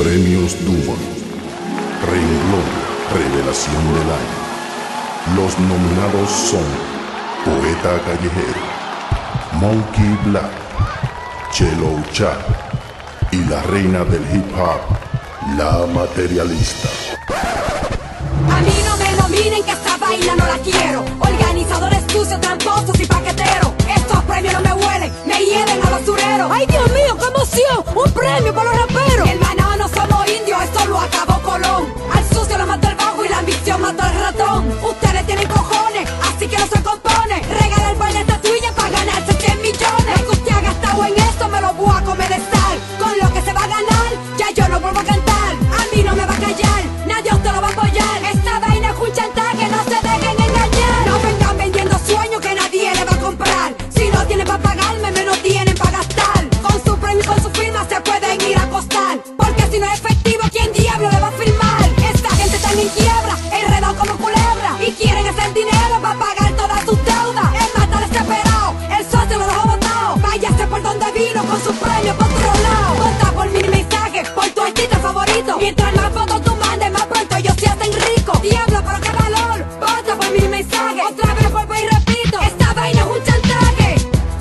Premios Duma. Renglón Revelación del Año. Los nominados son Poeta Callejero, Monkey Black, Chelo Chá y la reina del hip hop, La Materialista. A mí no me nominen, que esta vaina no la quiero. Organizadores sucios, tramposos y paqueteros. Estos premios no me huelen, me hieden a basurero. ¡Ay, Dios mío, qué emoción! ¡Un premio para los raperos! Mi hermano, no somos indios, esto lo acabó Colón. Al sucio lo mató el bajo y la ambición mató al ratón. Ustedes tienen cojones, así que no se compone. Regala el par de estatuillas para ganarse 100 millones. Lo que usted ha gastado en esto me lo voy a comer de sal. Con lo que se va a ganar, ya yo no vuelvo a cantar. A mí no me va a callar, nadie usted lo va a apoyar. Esta vaina es un chantaje, no se dejen engañar. No vengan vendiendo sueños que nadie le va a comprar. Si no tienen para pagarme, menos tienen para gastar. Con su premio y con su firma se pueden ir a acostar. Porque si no es efectivo, ¿quién diablo le va a firmar? Esta gente está en quiebra, enredado como culebra. Y quieren hacer dinero para pagar todas sus deudas. Es matar desesperado, el socio lo dejó botado. Váyase por donde vino con su premio por otro lado. Vota por mi mensaje, por tu artista favorito. Mientras más fotos tú mandes, más pronto ellos se hacen ricos. Diablo, pero qué valor, vota por mi mensaje. Otra vez vuelvo y repito, esta vaina es un chantaje.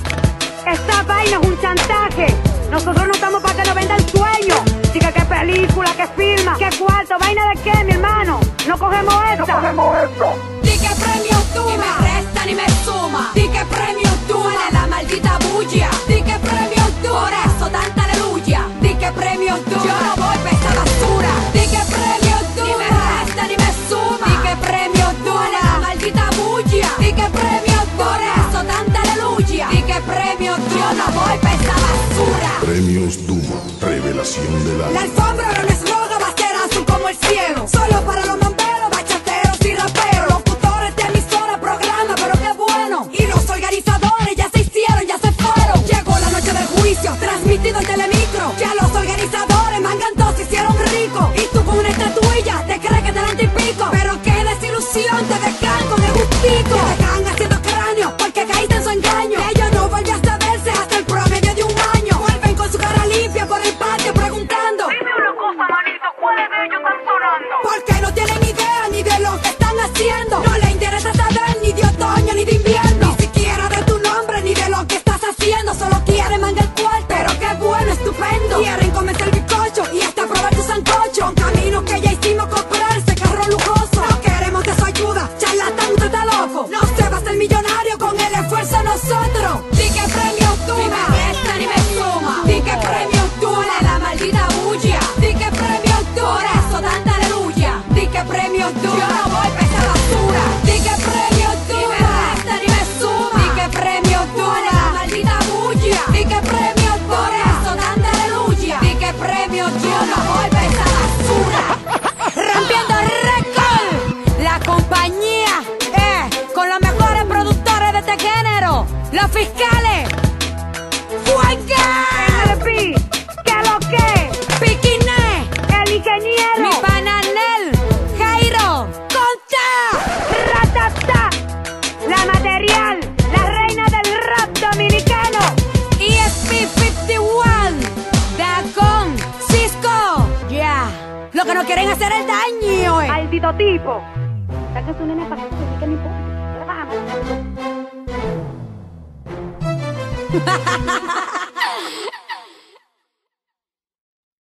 Esta vaina es un chantaje. Nosotros no estamos para que nos vendan sueños. Chica, qué película, qué firma, qué cuarto. ¿Vaina de qué, mi hermano? No cogemos esta. No cogemos esto. Di que premio tú, ni me resta ni me suma. Di que premio tú, eres la maldita bulla. Di que premio tú, por eso tanta aleluya. Di que premio tú, yo no voy pa' esa basura. Di que premio tú, ni me resta ni me suma. Di que premio tú, eres la maldita bulla. Di que premio tú, por eso tanta aleluya. Di que premio tú, yo no voy pa' esa basura. Premios Duma. Revelación del La Año. alfombra ahora no es roja, va a ser azul como el cielo. Solo para los mamberos, bachateros y raperos. Locutores de emisora, programa, pero qué bueno. Y los organizadores ya se hicieron, ya se fueron. Llegó la noche del juicio, transmitido en Telemicro. Ya los organizadores mangan dos, se hicieron ricos. Y tú con una estatuilla, te crees que te dan y pico. Pero qué desilusión, te dejan con el gustico. Te dejan haciendo cráneo, porque caíste en su engaño. Ellos no vuelven a saberse hasta el promedio de un año. Vuelven con su cara limpia por el patio preguntando: Dime una cosa, manito, ¿cuáles de ellos están sonando? porque no tienen idea ni de lo que están haciendo. No les interesa saber ni de otoño ni de invierno. Ni siquiera de tu nombre ni de lo que estás haciendo. Solo quieren mangar el cuarto, pero qué bueno, estupendo. Quieren comerse el bizcocho y hasta probar tu sancocho. Con caminos que ya hicimos, comprarse carro lujoso. No queremos de su ayuda, charlatán, usted está loco. No se va a ser millonario con el esfuerzo de nosotros. Di que premio tú, ni me resta ni me suma. Di que premio tú, eres la maldita bulla. Di que premio tú, por eso tanta aleluya. Di que premio tú, yo no voy pa' esa basura. Di que premio tú, ni me resta ni me suma. Di que premio tú, eres la maldita bulla. Di que premio tú, por eso tanta aleluya. Di que premio tú, yo no voy pa' esa basura. Rompiendo récord, la compañía, con los mejores productores de este género, los fiscales. ¡Juega! NLP, ¿qué lo que? Piquiné, El ingeniero. mi pananel, Jairo, Conta. Ratata. La material, la reina del rap dominicano. ESP51, Dacon, Cisco, ya. Lo que no quieren hacer es daño, Maldito tipo. Saca su nene para que me importa. Vamos.